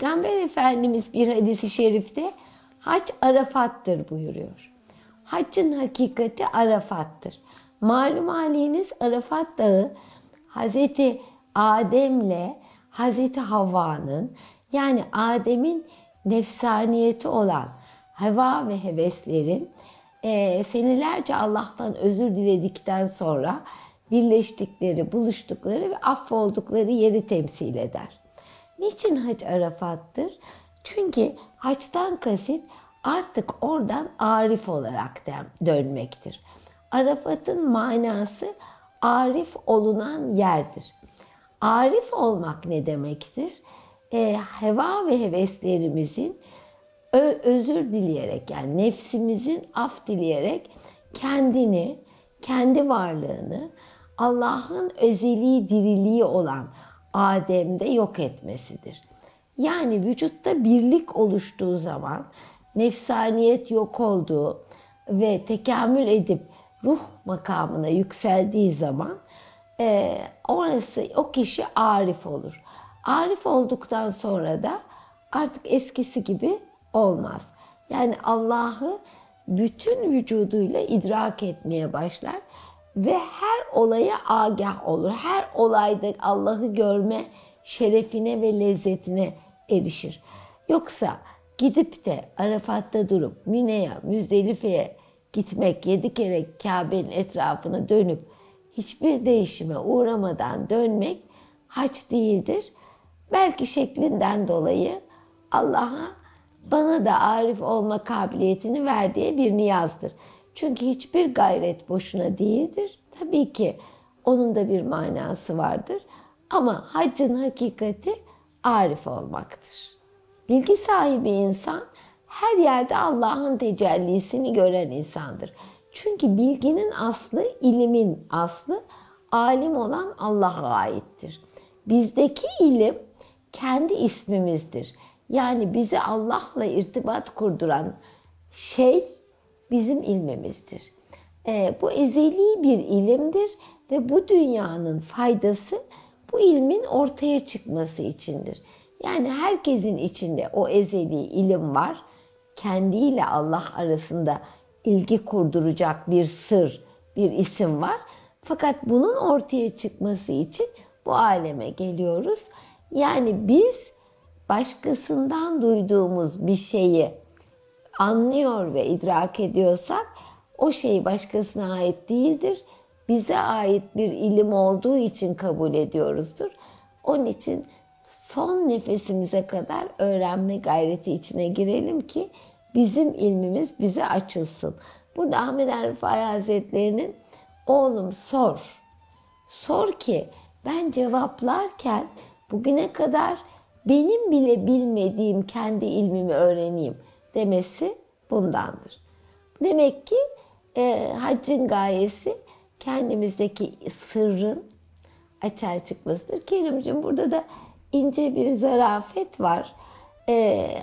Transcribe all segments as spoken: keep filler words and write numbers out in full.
Peygamber Efendimiz bir hadisi şerifte hac Arafat'tır buyuruyor. Haccın hakikati Arafat'tır. Malum haliniz Arafat Dağı Hazreti Adem'le Hazreti Havva'nın, yani Adem'in nefsaniyeti olan heva ve heveslerin e, senelerce Allah'tan özür diledikten sonra birleştikleri, buluştukları ve affoldukları yeri temsil eder. Niçin hac Arafat'tır? Çünkü haçtan kasıt artık oradan arif olarak dönmektir. Arafat'ın manası arif olunan yerdir. Arif olmak ne demektir? E, heva ve heveslerimizin ö- özür dileyerek, yani nefsimizin af dileyerek kendini, kendi varlığını Allah'ın ezeli diriliği olan Adem'de yok etmesidir. Yani vücutta birlik oluştuğu zaman, nefsaniyet yok olduğu ve tekamül edip ruh makamına yükseldiği zaman e, orası, o kişi arif olur. Arif olduktan sonra da artık eskisi gibi olmaz. Yani Allah'ı bütün vücuduyla idrak etmeye başlar ve her olaya agah olur. Her olayda Allah'ı görme şerefine ve lezzetine erişir. Yoksa gidip de Arafat'ta durup Mine'ye, Müzdelife'ye gitmek, yedi kere Kabe'nin etrafını dönüp hiçbir değişime uğramadan dönmek hac değildir. Belki şeklinden dolayı Allah'a bana da arif olma kabiliyetini ver diye bir niyazdır. Çünkü hiçbir gayret boşuna değildir. Tabii ki onun da bir manası vardır. Ama haccın hakikati arif olmaktır. Bilgi sahibi insan her yerde Allah'ın tecellisini gören insandır. Çünkü bilginin aslı, ilimin aslı, alim olan Allah'a aittir. Bizdeki ilim kendi ismimizdir. Yani bizi Allah'la irtibat kurduran şey bizim ilmimizdir. E, bu ezeli bir ilimdir ve bu dünyanın faydası bu ilmin ortaya çıkması içindir. Yani herkesin içinde o ezeli ilim var. Kendiyle Allah arasında ilgi kurduracak bir sır, bir isim var. Fakat bunun ortaya çıkması için bu aleme geliyoruz. Yani biz başkasından duyduğumuz bir şeyi anlıyor ve idrak ediyorsak o şey başkasına ait değildir. Bize ait bir ilim olduğu için kabul ediyoruzdur. Onun için son nefesimize kadar öğrenme gayreti içine girelim ki bizim ilmimiz bize açılsın. Burada Ahmet Er Rifai Hazretleri'nin oğlum sor, sor ki ben cevaplarken bugüne kadar benim bile bilmediğim kendi ilmimi öğreneyim demesi bundandır. Demek ki e, haccın gayesi kendimizdeki sırrın açığa çıkmasıdır. Kerimciğim, burada da ince bir zarafet var. E,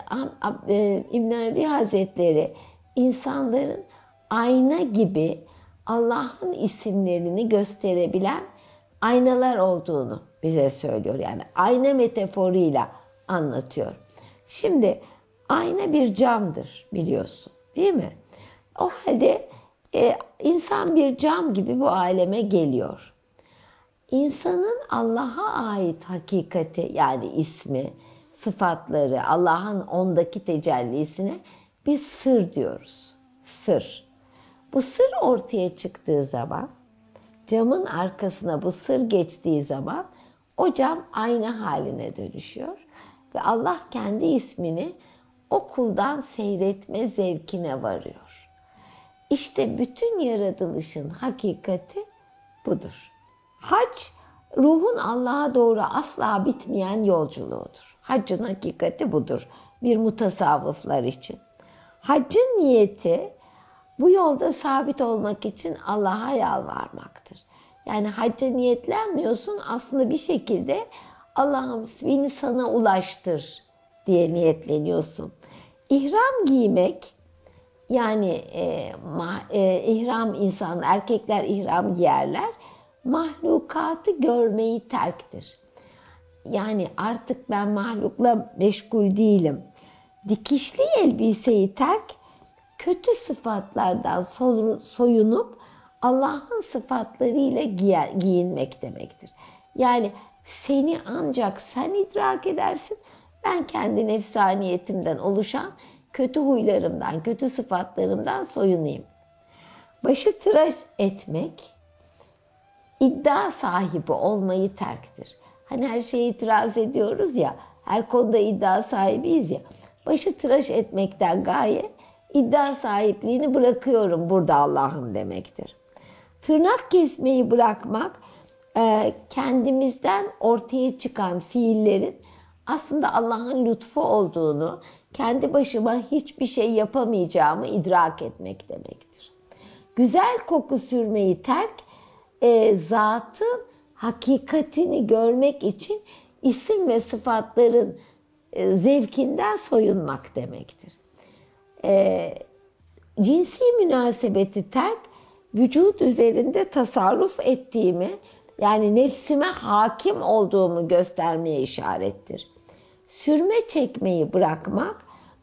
e, İbn Arabi Hazretleri insanların ayna gibi Allah'ın isimlerini gösterebilen aynalar olduğunu bize söylüyor. Yani ayna metaforuyla anlatıyor. Şimdi ayna bir camdır biliyorsun, değil mi? O halde e, insan bir cam gibi bu aleme geliyor. İnsanın Allah'a ait hakikati, yani ismi, sıfatları, Allah'ın ondaki tecellisine biz sır diyoruz. Sır. Bu sır ortaya çıktığı zaman, camın arkasına bu sır geçtiği zaman o cam ayna haline dönüşüyor. Ve Allah kendi ismini o kuldan seyretme zevkine varıyor. İşte bütün yaratılışın hakikati budur. Hac, ruhun Allah'a doğru asla bitmeyen yolculuğudur. Haccın hakikati budur bir mutasavvıflar için. Haccın niyeti bu yolda sabit olmak için Allah'a yalvarmaktır. Yani hacca niyetlenmiyorsun, aslında bir şekilde Allah'ım beni sana ulaştır diye niyetleniyorsun. İhram giymek, yani e, ma, e, ihram insan, erkekler ihram giyerler, mahlukatı görmeyi terktir. yani artık ben mahlukla meşgul değilim. Dikişli elbiseyi terk, kötü sıfatlardan soyunup Allah'ın sıfatlarıyla giyinmek demektir. Yani seni ancak sen idrak edersin. Ben kendi nefsaniyetimden oluşan kötü huylarımdan, kötü sıfatlarımdan soyunayım. Başı tıraş etmek, iddia sahibi olmayı terktir. Hani her şeye itiraz ediyoruz ya, her konuda iddia sahibiyiz ya. Başı tıraş etmekten gaye, iddia sahipliğini bırakıyorum burada Allah'ım demektir. Tırnak kesmeyi bırakmak, kendimizden ortaya çıkan fiillerin aslında Allah'ın lütfu olduğunu, kendi başıma hiçbir şey yapamayacağımı idrak etmek demektir. Güzel koku sürmeyi terk, e, zatın hakikatini görmek için isim ve sıfatların e, zevkinden soyunmak demektir. E, cinsi münasebeti terk, vücut üzerinde tasarruf ettiğimi, yani nefsime hakim olduğumu göstermeye işarettir. Sürme çekmeyi bırakmak,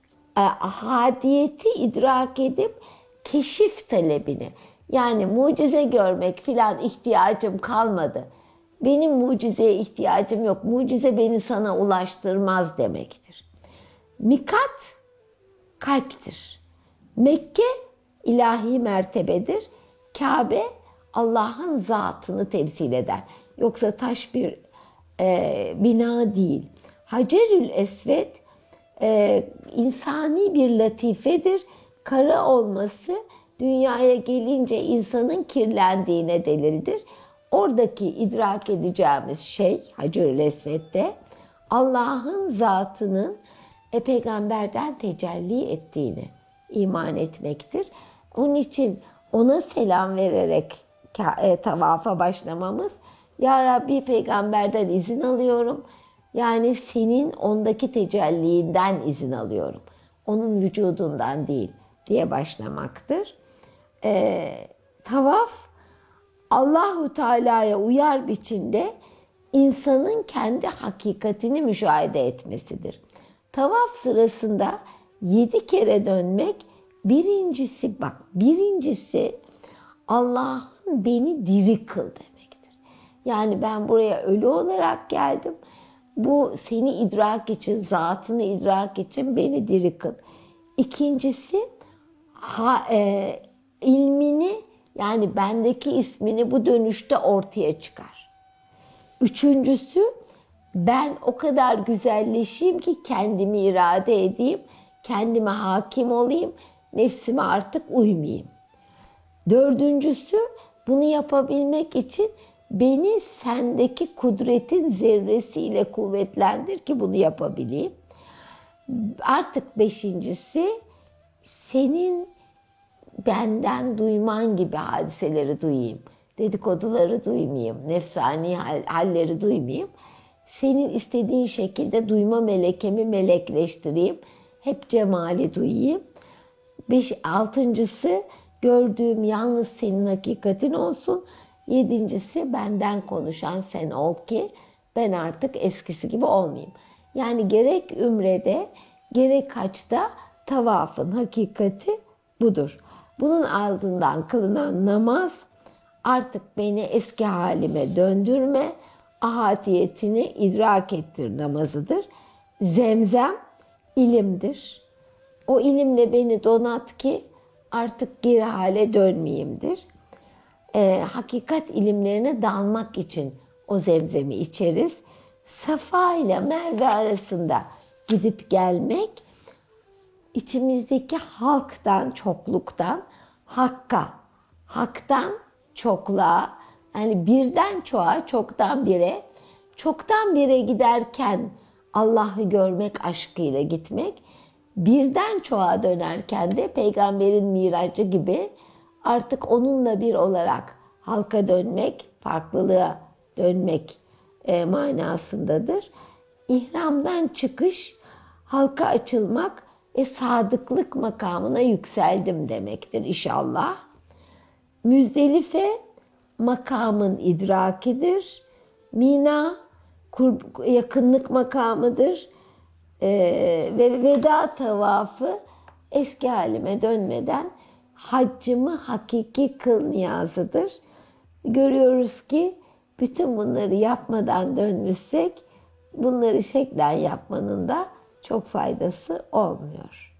ahadiyeti idrak edip keşif talebini, yani mucize görmek filan ihtiyacım kalmadı. Benim mucizeye ihtiyacım yok. Mucize beni sana ulaştırmaz demektir. Mikat kalptir. Mekke ilahi mertebedir. Kabe Allah'ın zatını temsil eder. Yoksa taş bir e, bina değil. Hacerül Esved e, insani bir latifedir. Kara olması dünyaya gelince insanın kirlendiğine delildir. Oradaki idrak edeceğimiz şey Hacerül Esved'de Allah'ın zatının e, peygamberden tecelli ettiğini iman etmektir. Onun için ona selam vererek e, tavafa başlamamız, Ya Rabbi peygamberden izin alıyorum. Yani senin ondaki tecelliğinden izin alıyorum. Onun vücudundan değil diye başlamaktır. E, tavaf Allahu Teala'ya uyar biçimde insanın kendi hakikatini müşahede etmesidir. Tavaf sırasında yedi kere dönmek, birincisi bak birincisi Allah'ın beni diri kıl demektir. Yani ben buraya ölü olarak geldim. Bu seni idrak için, zatını idrak için beni diri kıl. İkincisi ha, e, ilmini, yani bendeki ismini bu dönüşte ortaya çıkar. Üçüncüsü, ben o kadar güzelleşeyim ki kendimi irade edeyim, kendime hakim olayım, nefsime artık uymayayım. Dördüncüsü, bunu yapabilmek için beni sendeki kudretin zerresiyle kuvvetlendir ki bunu yapabileyim. Artık beşincisi, senin benden duyman gibi hadiseleri duyayım. Dedikoduları duymayayım, nefsani halleri duymayayım. Senin istediğin şekilde duyma melekemi melekleştireyim. Hep cemali duyayım. Beş, altıncısı, gördüğüm yalnız senin hakikatin olsun. Yedincisi, benden konuşan sen ol ki ben artık eskisi gibi olmayayım. Yani gerek ümrede gerek haçta tavafın hakikati budur. Bunun ardından kılınan namaz, artık beni eski halime döndürme, ahadiyetini idrak ettir namazıdır. Zemzem ilimdir. O ilimle beni donat ki artık geri hale dönmeyeyimdir. Ee, hakikat ilimlerine dalmak için o zemzemi içeriz. Safa ile Merve arasında gidip gelmek, içimizdeki halktan, çokluktan hakka, haktan çokluğa, yani birden çoğa, çoktan bire, çoktan bire giderken Allah'ı görmek aşkıyla gitmek, birden çoğa dönerken de peygamberin miracı gibi artık onunla bir olarak halka dönmek, farklılığa dönmek e, manasındadır. İhramdan çıkış, halka açılmak ve sadıklık makamına yükseldim demektir inşallah. Müzdelife makamın idrakidir. Mina kur, yakınlık makamıdır. Ee, ve veda tavafı eski halime dönmeden haccımı hakiki kıl niyazıdır. Görüyoruz ki bütün bunları yapmadan dönmüşsek bunları şeklen yapmanın da çok faydası olmuyor.